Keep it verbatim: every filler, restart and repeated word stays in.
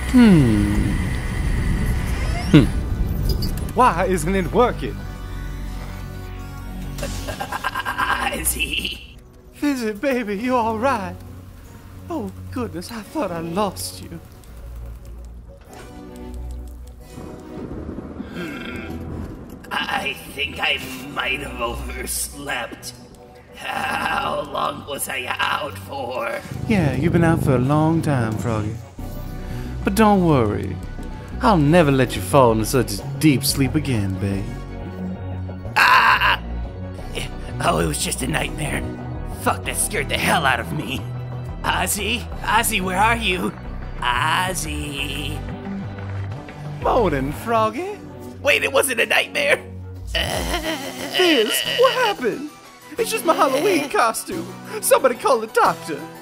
Hmm. Hmm. Why isn't it working? Ozzie. Fizz, baby, you alright? Oh, goodness, I thought I lost you. I think I might have overslept. How long was I out for? Yeah, you've been out for a long time, Froggy. But don't worry. I'll never let you fall into such a deep sleep again, babe. Ah! Oh, it was just a nightmare. Fuck, that scared the hell out of me. Ozzie? Ozzie, where are you? Ozzie. Morning, Froggy. Wait, it wasn't a nightmare? Fizz, what happened? It's just my Halloween costume. Somebody call the doctor.